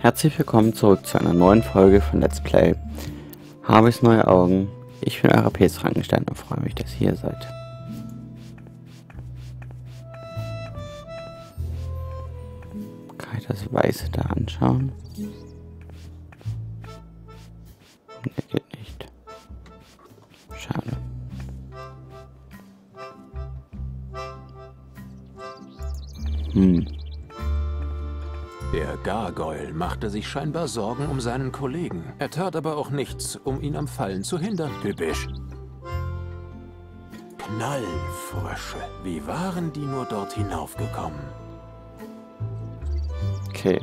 Herzlich willkommen zurück zu einer neuen Folge von Let's Play Harveys neue Augen. Ich bin euer PS Frankenstein und freue mich, dass ihr hier seid. Kann ich das Weiße da anschauen? Ne, geht nicht. Schade. Der Gargoyle machte sich scheinbar Sorgen um seinen Kollegen. Er tat aber auch nichts, um ihn am Fallen zu hindern. Typisch. Knallfrösche. Wie waren die nur dort hinaufgekommen? Okay.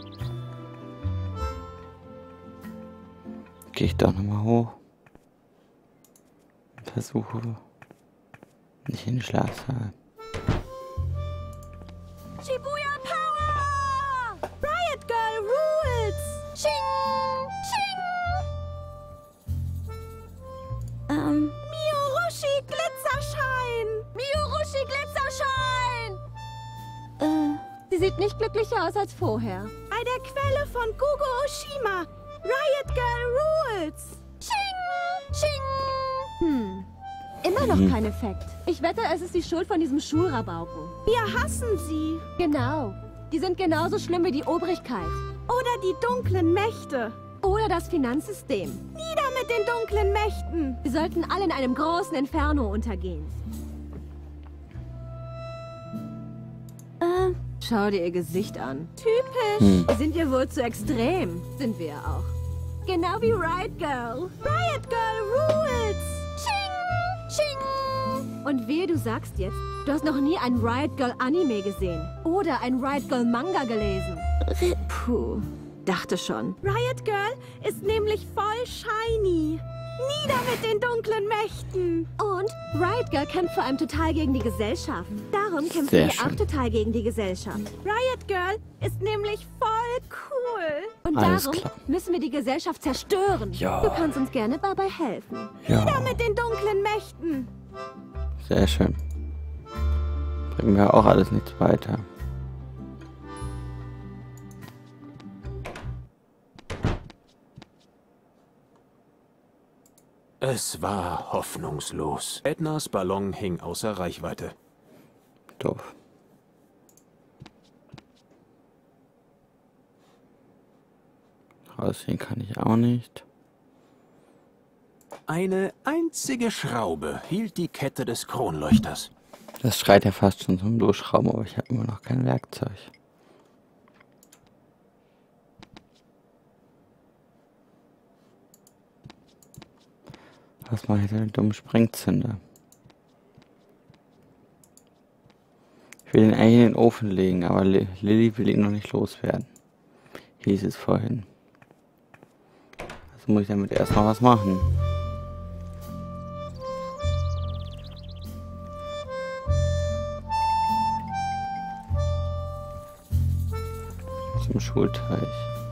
Gehe ich doch nochmal hoch. Versuche nicht in den Schlafsaal. Shibuya Power! Riot Girl rules! Ching! Ching! Miyorushi Glitzerschein! Miyorushi Glitzerschein! Sie sieht nicht glücklicher aus als vorher. Bei der Quelle von Gugo Oshima! Riot Girl rules! Ching! Ching! Immer noch kein Effekt. Ich wette, es ist die Schuld von diesem Schulrabauken. Wir hassen sie. Genau. Die sind genauso schlimm wie die Obrigkeit. Oder die dunklen Mächte. Oder das Finanzsystem. Nieder mit den dunklen Mächten. Wir sollten alle in einem großen Inferno untergehen. Schau dir ihr Gesicht an. Typisch. Sind wir wohl zu extrem? Sind wir ja auch. Genau wie Riot Girl. Riot Girl rules. Ching! Und wehe, du sagst jetzt, du hast noch nie ein Riot Girl Anime gesehen. Oder ein Riot Girl Manga gelesen. Puh, dachte schon. Riot Girl ist nämlich voll shiny. Nieder mit den dunklen Mächten. Und Riot Girl kämpft vor allem total gegen die Gesellschaft. Darum kämpfen wir auch total gegen die Gesellschaft. Riot Girl ist nämlich voll cool. Und Alles darum klar. müssen wir die Gesellschaft zerstören. Ja. Du kannst uns gerne dabei helfen. Ja. Nieder mit den dunklen Mächten. Sehr schön. Bringen wir auch alles nichts weiter. Es war hoffnungslos. Ednas Ballon hing außer Reichweite. Doof. Rausgehen kann ich auch nicht. Eine einzige Schraube hielt die Kette des Kronleuchters. Das schreit ja fast schon zum Durchschrauben, aber ich habe immer noch kein Werkzeug. Was mache ich denn mit dem dummen Sprengzünder? Ich will ihn eigentlich in den Ofen legen, aber Lilly will ihn noch nicht loswerden. Hieß es vorhin. Also muss ich damit erstmal was machen. Zum Schulteich.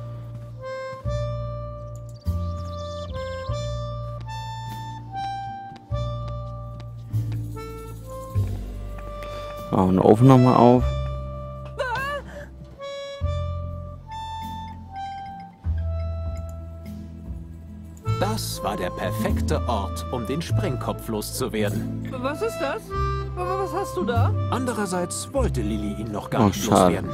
Machen wir den Ofen nochmal auf. Das war der perfekte Ort, um den Sprengkopf loszuwerden. Was ist das? Was hast du da? Andererseits wollte Lilly ihn noch gar Oh, nicht schade. loswerden.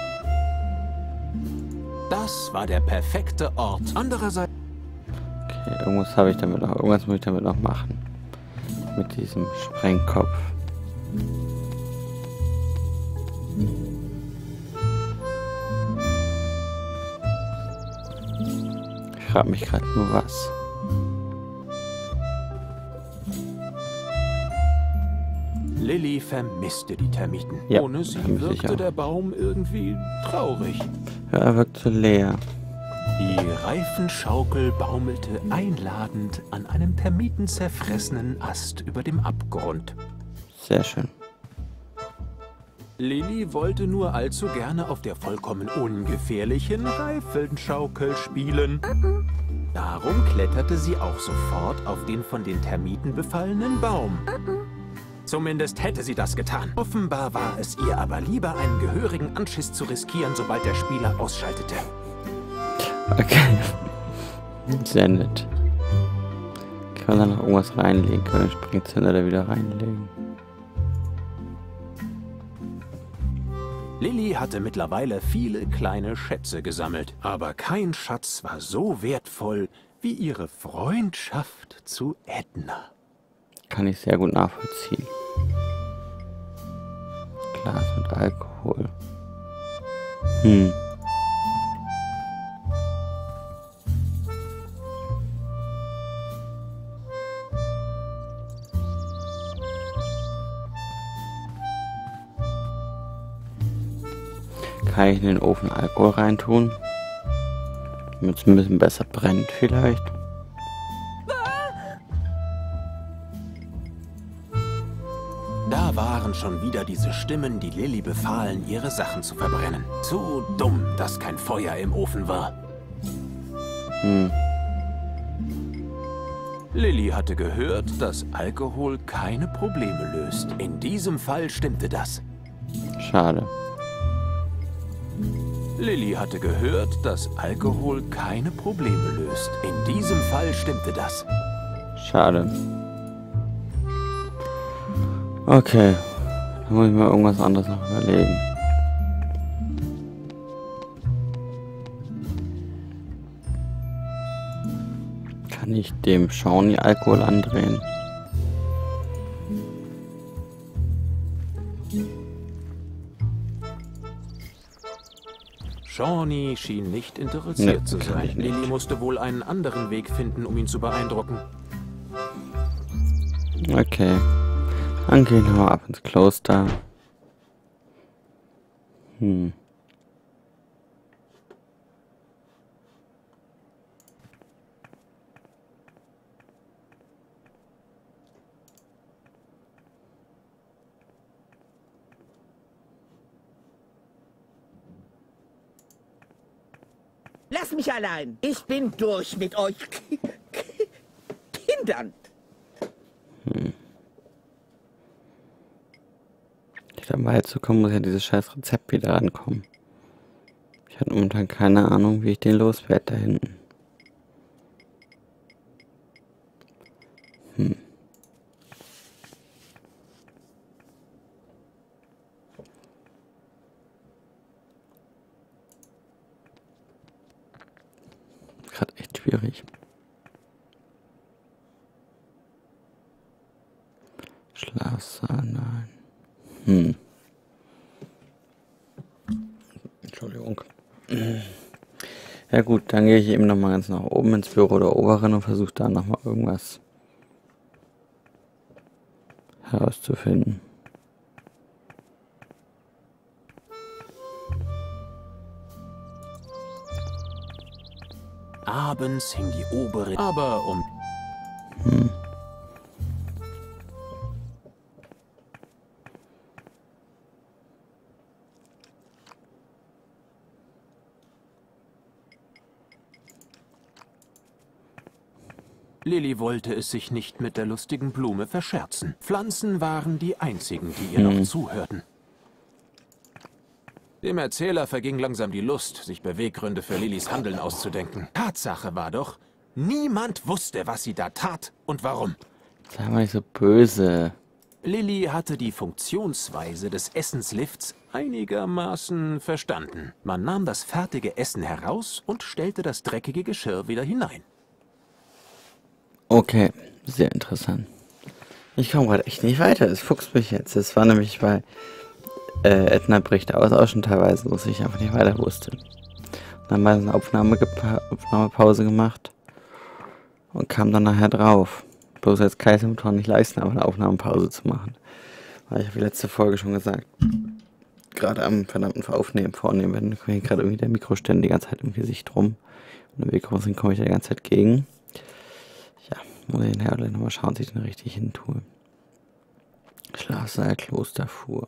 Das war der perfekte Ort. Andererseits... Okay, irgendwas habe ich damit noch. Irgendwas muss ich damit noch machen. Mit diesem Sprengkopf. Ich frage mich gerade nur was. Lilly vermisste die Termiten. Ja, Ohne sie vermisse ich wirkte auch. der Baum irgendwie traurig. Ja, er wirkt so leer. Die Reifenschaukel baumelte einladend an einem termitenzerfressenen Ast über dem Abgrund. Sehr schön. Lilly wollte nur allzu gerne auf der vollkommen ungefährlichen Reifenschaukel spielen. Darum kletterte sie auch sofort auf den von den Termiten befallenen Baum. Zumindest hätte sie das getan. Offenbar war es ihr aber lieber, einen gehörigen Anschiss zu riskieren, sobald der Spieler ausschaltete. Okay. Sehr nett. Kann man da noch irgendwas reinlegen? Können wir den Springzylinder da wieder reinlegen? Lilly hatte mittlerweile viele kleine Schätze gesammelt, aber kein Schatz war so wertvoll wie ihre Freundschaft zu Edna. Kann ich sehr gut nachvollziehen. Glas mit Alkohol. Kann ich in den Ofen Alkohol reintun? Damit es ein bisschen besser brennt vielleicht. Da waren schon wieder diese Stimmen, die Lilly befahlen, ihre Sachen zu verbrennen. Zu dumm, dass kein Feuer im Ofen war. Lilly hatte gehört, dass Alkohol keine Probleme löst. In diesem Fall stimmte das. Schade. Lilly hatte gehört, dass Alkohol keine Probleme löst. In diesem Fall stimmte das. Schade. Okay. Dann muss ich mal irgendwas anderes noch überlegen. Kann ich dem Shawnee Alkohol andrehen? Shawnee schien nicht interessiert zu kann ich sein. nicht. Lilly musste wohl einen anderen Weg finden, um ihn zu beeindrucken. Okay. Dann gehen wir mal ab ins Kloster. Lass mich allein. Ich bin durch mit euch Kindern. Um weiterzukommen, muss ja dieses scheiß Rezept wieder rankommen. Ich habe momentan keine Ahnung, wie ich den loswerde da hinten. Gerade echt schwierig. Schlafsaal, nein. Entschuldigung. Ja gut, dann gehe ich eben noch mal ganz nach oben ins Büro der Oberin und versuche da noch mal irgendwas herauszufinden. Abends hing die Oberin, aber um... Lilly wollte es sich nicht mit der lustigen Blume verscherzen. Pflanzen waren die einzigen, die ihr noch zuhörten. Dem Erzähler verging langsam die Lust, sich Beweggründe für Lillys Handeln auszudenken. Tatsache war doch, niemand wusste, was sie da tat und warum. Sei mal nicht so böse. Lilly hatte die Funktionsweise des Essenslifts einigermaßen verstanden. Man nahm das fertige Essen heraus und stellte das dreckige Geschirr wieder hinein. Okay, sehr interessant. Ich komme gerade echt nicht weiter, es fuchst mich jetzt. Das war nämlich bei Edna bricht aus, auch schon teilweise, wo ich einfach nicht weiter wusste. Dann mal eine Aufnahmepause gemacht und kam dann nachher drauf. Bloß jetzt kann ich es momentan nicht leisten, aber eine Aufnahmepause zu machen. Weil ich habe die letzte Folge schon gesagt. Gerade am verdammten Vornehmen, wenn gerade irgendwie der Mikroständer die ganze Zeit im Gesicht rum. Und im Weg komme ich da die ganze Zeit gegen. Ja, muss ich nachher nochmal schauen, dass ich den richtig hin tue. Schlafsaal, Klosterfuhr.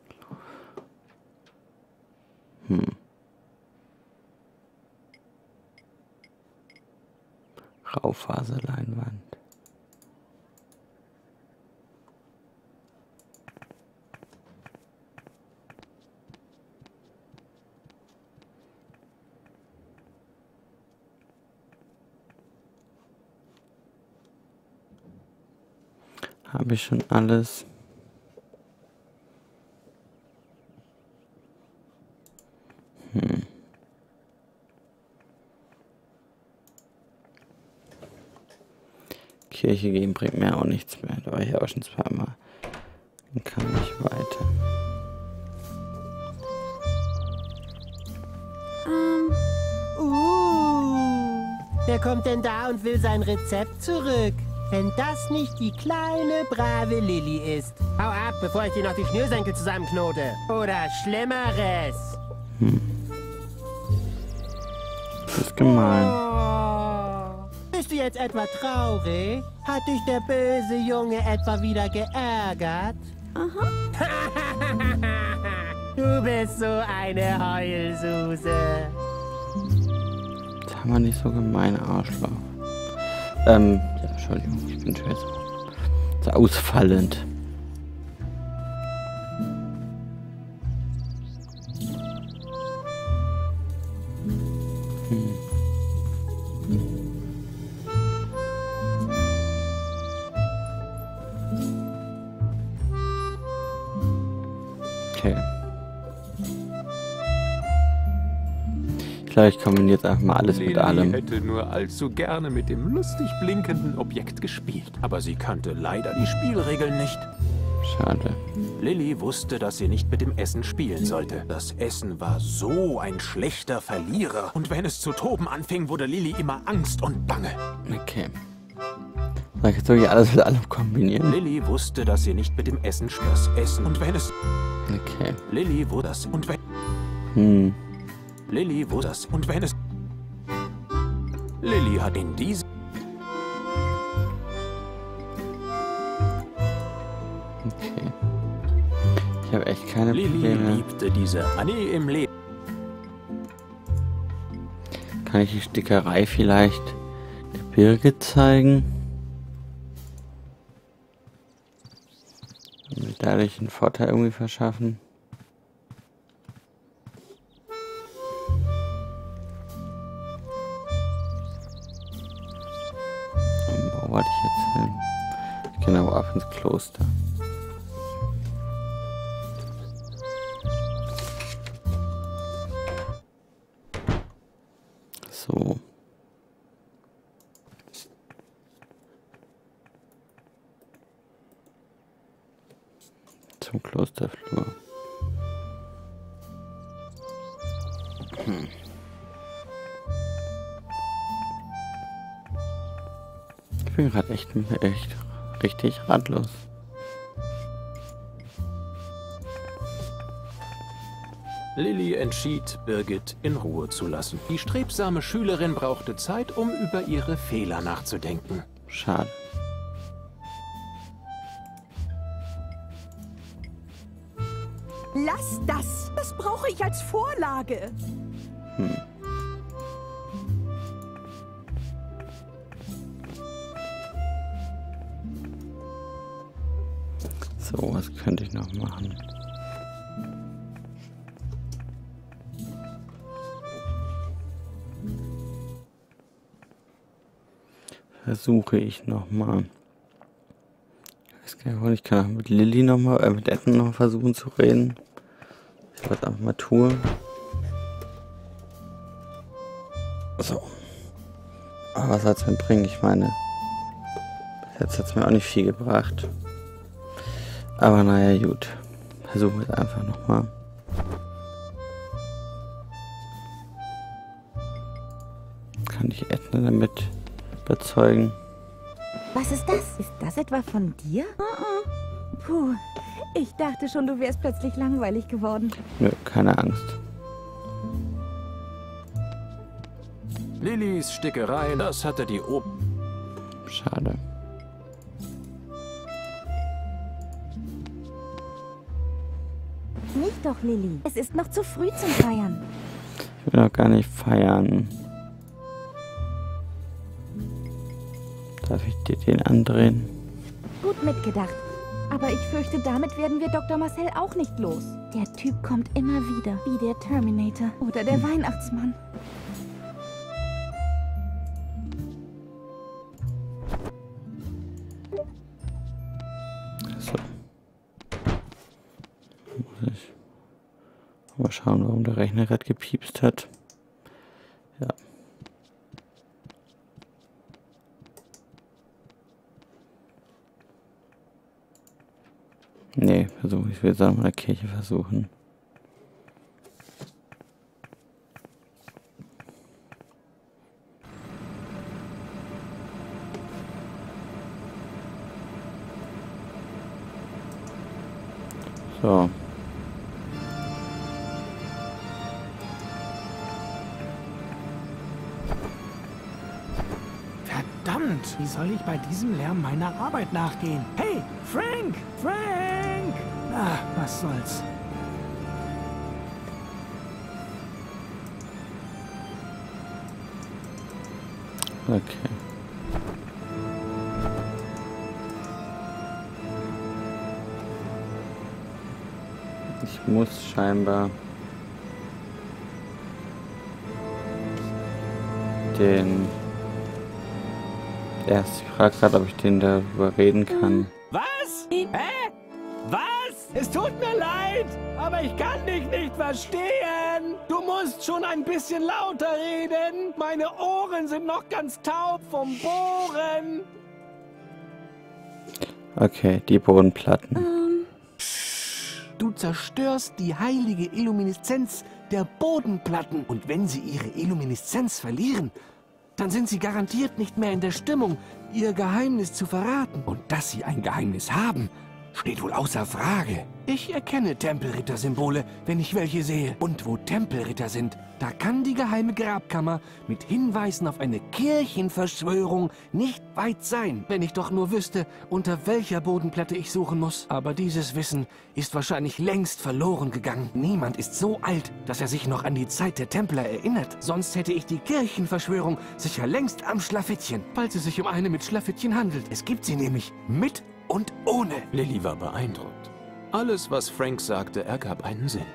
Raufaserleinwand. Habe ich schon alles? Kirche gehen bringt mir auch nichts mehr. Da war ich auch schon zweimal. Dann kann ich weiter. Wer kommt denn da und will sein Rezept zurück? Wenn das nicht die kleine, brave Lilly ist. Hau ab, bevor ich dir noch die Schnürsenkel zusammenknote. Oder Schlimmeres. Das ist gemein. Oh. Bist du jetzt etwa traurig? Hat dich der böse Junge etwa wieder geärgert? Aha. Du bist so eine Heulsuse. Das haben wir nicht so gemein, Arschloch. Ja, Entschuldigung, ich bin schon so ausfallend. Okay. Ich glaube, ich kombiniere jetzt einfach mal alles mit Lilly allem. hätte nur allzu gerne mit dem lustig blinkenden Objekt gespielt. Aber sie kannte leider die Spielregeln nicht. Schade. Lilly wusste, dass sie nicht mit dem Essen spielen sollte. Das Essen war so ein schlechter Verlierer. Und wenn es zu toben anfing, wurde Lilly immer Angst und Bange. Okay. Soll ich jetzt wirklich alles mit allem kombinieren? Lilly wusste, dass sie nicht mit dem Essen spielt. Das Essen. Und wenn es... Okay. Lilly wusste das. Und wenn... Lilly wusste das. Und wenn es... Lilly hat in diesem... Okay. Ich habe echt keine Lilly Probleme. liebte diese Annie im Leben. Kann ich die Stickerei vielleicht der Birgit zeigen? Und mir dadurch einen Vorteil irgendwie verschaffen. Und wo wollte ich jetzt hin? Ich gehe aber ab ins Kloster. So. Zum Klosterflur. Ich bin gerade echt richtig ratlos. Lilly entschied, Birgit in Ruhe zu lassen. Die strebsame Schülerin brauchte Zeit, um über ihre Fehler nachzudenken. Schade. Lass das. Das brauche ich als Vorlage. So, was könnte ich noch machen? Versuche ich nochmal. Ich kann auch mit Lilly nochmal, mit Edna noch versuchen zu reden. Ich was einfach mal tue. So. Aber was soll es mir bringen? Ich meine, bis jetzt hat es mir auch nicht viel gebracht. Aber naja, gut. Versuchen wir es einfach nochmal. Kann ich Edna damit überzeugen? Was ist das? Ist das etwa von dir? Puh, ich dachte schon, du wärst plötzlich langweilig geworden. Nö, keine Angst. Lillys Stickerei, das hatte die Schade. Nicht doch, Lilly. Es ist noch zu früh zum Feiern. Ich will auch gar nicht feiern. Darf ich dir den andrehen? Gut mitgedacht. Aber ich fürchte, damit werden wir Dr. Marcel auch nicht los. Der Typ kommt immer wieder, wie der Terminator oder der Weihnachtsmann. schauen, warum der Rechner gerade gepiepst hat. Ja. Nee, ich will es auch mal in der Kirche versuchen. So. Verdammt, wie soll ich bei diesem Lärm meiner Arbeit nachgehen? Hey, Frank! Frank! Ah, was soll's. Okay. Ich muss scheinbar den... Erst, ich frage gerade, ob ich den darüber reden kann. Was? Hä? Was? Es tut mir leid, aber ich kann dich nicht verstehen. Du musst schon ein bisschen lauter reden. Meine Ohren sind noch ganz taub vom Bohren. Okay, die Bodenplatten. Du zerstörst die heilige Illumineszenz der Bodenplatten. Und wenn sie ihre Illumineszenz verlieren, dann sind sie garantiert nicht mehr in der Stimmung, ihr Geheimnis zu verraten. Und dass sie ein Geheimnis haben, steht wohl außer Frage. Ich erkenne Tempelritter-Symbole, wenn ich welche sehe. Und wo Tempelritter sind, da kann die geheime Grabkammer mit Hinweisen auf eine Kirchenverschwörung nicht weit sein. Wenn ich doch nur wüsste, unter welcher Bodenplatte ich suchen muss. Aber dieses Wissen ist wahrscheinlich längst verloren gegangen. Niemand ist so alt, dass er sich noch an die Zeit der Templer erinnert. Sonst hätte ich die Kirchenverschwörung sicher längst am Schlafittchen. Falls es sich um eine mit Schlafittchen handelt. Es gibt sie nämlich mit und ohne. Lilly war beeindruckt. Alles, was Frank sagte, ergab einen Sinn.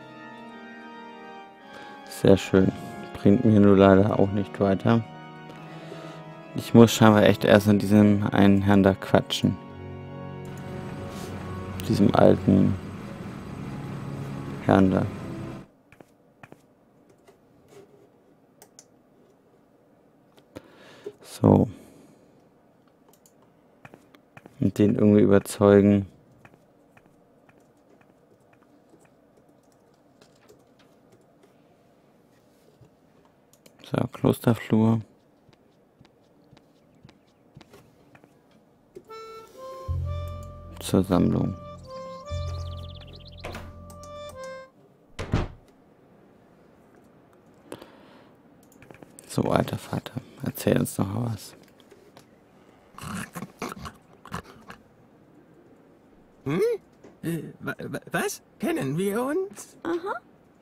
Sehr schön. Bringt mir nur leider auch nicht weiter. Ich muss scheinbar echt erst an diesem einen Herrn da quatschen. Diesem alten Herrn da. So. Und den irgendwie überzeugen. So, Klosterflur. Zur Sammlung. So, alter Vater, erzähl uns noch was. Was? Kennen wir uns? Aha.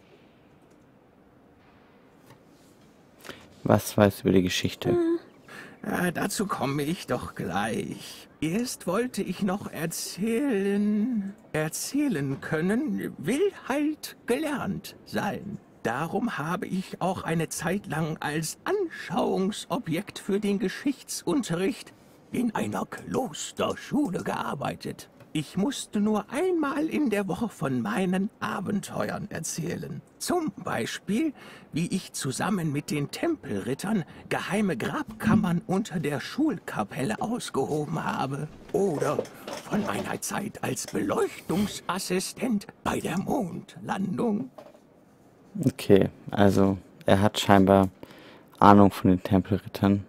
Was weißt du über die Geschichte? Dazu komme ich doch gleich. Erst wollte ich noch erzählen. Erzählen können will halt gelernt sein. Darum habe ich auch eine Zeit lang als Anschauungsobjekt für den Geschichtsunterricht in einer Klosterschule gearbeitet. Ich musste nur einmal in der Woche von meinen Abenteuern erzählen. Zum Beispiel, wie ich zusammen mit den Tempelrittern geheime Grabkammern unter der Schulkapelle ausgehoben habe. Oder von meiner Zeit als Beleuchtungsassistent bei der Mondlandung. Okay, also er hat scheinbar Ahnung von den Tempelrittern.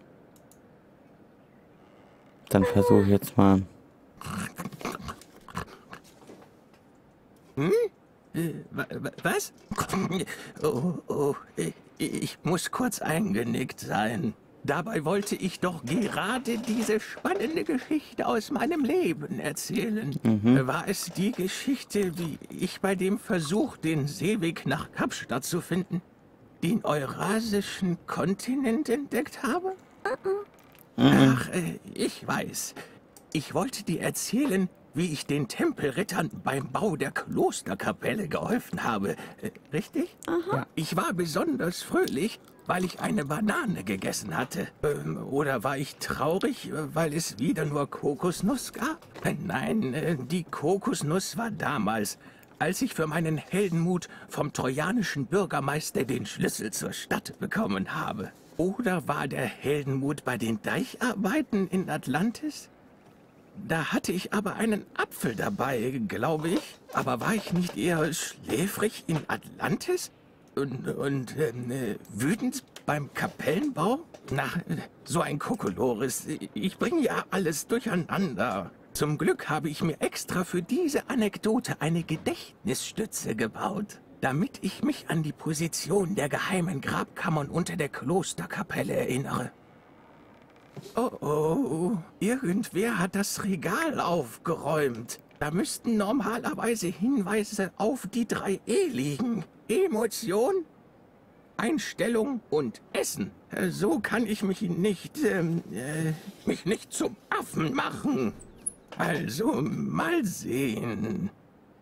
Dann versuche ich jetzt mal. Was? Oh, ich muss kurz eingenickt sein. Dabei wollte ich doch gerade diese spannende Geschichte aus meinem Leben erzählen. War es die Geschichte, wie ich bei dem Versuch, den Seeweg nach Kapstadt zu finden, den eurasischen Kontinent entdeckt habe? Ach, ich weiß. Ich wollte dir erzählen, wie ich den Tempelrittern beim Bau der Klosterkapelle geholfen habe. Richtig? Ja. Ich war besonders fröhlich, weil ich eine Banane gegessen hatte. Oder war ich traurig, weil es wieder nur Kokosnuss gab? Nein, die Kokosnuss war damals als ich für meinen Heldenmut vom trojanischen Bürgermeister den Schlüssel zur Stadt bekommen habe. Oder war der Heldenmut bei den Deicharbeiten in Atlantis? Da hatte ich aber einen Apfel dabei, glaube ich. Aber war ich nicht eher schläfrig in Atlantis? Und wütend beim Kapellenbau? Na, so ein Kokolores. Ich bringe ja alles durcheinander. Zum Glück habe ich mir extra für diese Anekdote eine Gedächtnisstütze gebaut, damit ich mich an die Position der geheimen Grabkammern unter der Klosterkapelle erinnere. Oh oh, irgendwer hat das Regal aufgeräumt. Da müssten normalerweise Hinweise auf die 3 E liegen. Emotion, Einstellung und Essen. So kann ich mich nicht zum Affen machen. Also, mal sehen.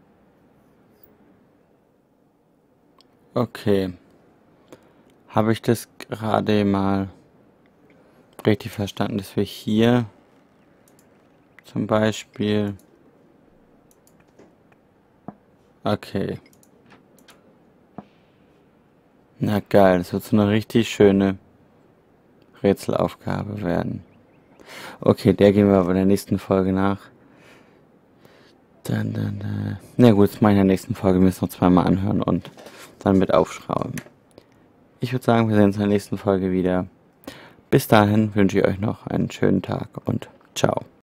Okay. Habe ich das gerade mal richtig verstanden, dass wir hier zum Beispiel... Okay. Na geil, das wird so eine richtig schöne Rätselaufgabe werden. Okay, der gehen wir aber in der nächsten Folge nach. Na gut, das mache ich in der nächsten Folge. Wir müssen noch zweimal anhören und dann mit aufschrauben. Ich würde sagen, wir sehen uns in der nächsten Folge wieder. Bis dahin wünsche ich euch noch einen schönen Tag und ciao.